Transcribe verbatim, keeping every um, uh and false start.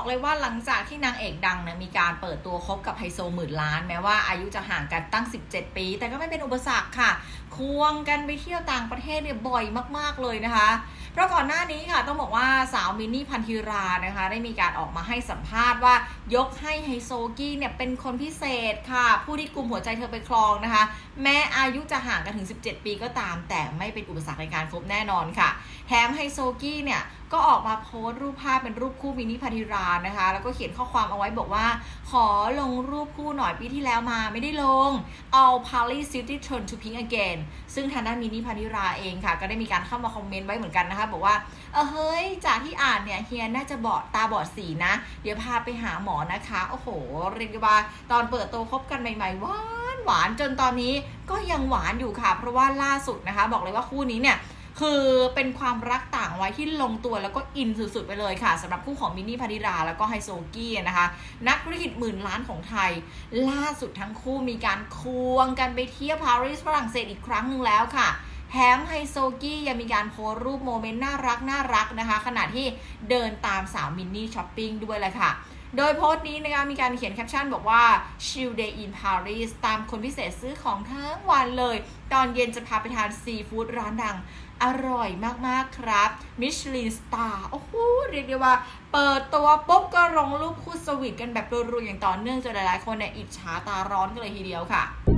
เลยว่าหลังจากที่นางเอกดังเนี่ยมีการเปิดตัวคบกับไฮโซหมื่นล้านแม้ว่าอายุจะห่างกันตั้งสิบเจ็ดปีแต่ก็ไม่เป็นอุปสรรคค่ะควงกันไปเที่ยวต่างประเทศเนี่ยบ่อยมากๆเลยนะคะเพราะก่อนหน้านี้ค่ะต้องบอกว่าสาวมินนี่พันธิรานะคะได้มีการออกมาให้สัมภาษณ์ว่ายกให้ไฮโซกี้เนี่ยเป็นคนพิเศษค่ะผู้ที่กุมหัวใจเธอไปครองนะคะแม้อายุจะห่างกันถึงสิบเจ็ดปีก็ตามแต่ไม่เป็นอุปสรรคในการคบแน่นอนค่ะแถมไฮโซกี้เนี่ยก็ออกมาโพสต์รูปภาพเป็นรูปคู่มินนี่พันธิรานะคะแล้วก็เขียนข้อความเอาไว้บอกว่าขอลงรูปคู่หน่อยปีที่แล้วมาไม่ได้ลง All Paris City Turn to Pink Again ซึ่งทางด้านมินนี่พันธิราเองค่ะก็ได้มีการเข้ามาคอมเมนต์ไว้เหมือนกันนะคะบอกว่าเออเฮ้ยจากที่อ่านเนี่ยเฮียน่าจะบอดตาบอดสีนะเดี๋ยวพาไปหาหมอนะคะโอ้โหเรียกว่าตอนเปิดตัวคบกันใหม่ๆหวานหวานจนตอนนี้ก็ยังหวานอยู่ค่ะเพราะว่าล่าสุดนะคะบอกเลยว่าคู่นี้เนี่ยคือเป็นความรักต่างวัยที่ลงตัวแล้วก็อินสุดๆไปเลยค่ะสำหรับคู่ของมินนี่พันธิราแล้วก็ไฮโซกี้นะคะนักธุรกิจหมื่นล้านของไทยล่าสุดทั้งคู่มีการควงกันไปเที่ยวปารีสฝรั่งเศสอีกครั้งหนึ่งแล้วค่ะแถมไฮโซกี้ยังมีการโพสต์รูปโมเมนต์น่ารักน่ารักนะคะขณะที่เดินตามสาวมินนี่ช้อปปิ้งด้วยเลยค่ะโดยโพสต์นี้นะคะมีการเขียนแคปชั่นบอกว่า Chill Day in Paris ตามคนพิเศษซื้อของทั้งวันเลยตอนเย็นจะพาไปทานซีฟู้ดร้านดังอร่อยมากๆครับมิชลินสตาร์โอ้โหเรียกได้ว่าเปิดตัวปุ๊บก็ลงรูปคู่สวีทกันแบบรัวๆอย่างต่อเนื่องจนหลายๆคนเนี่ยอิจฉาตาร้อนกันเลยทีเดียวค่ะ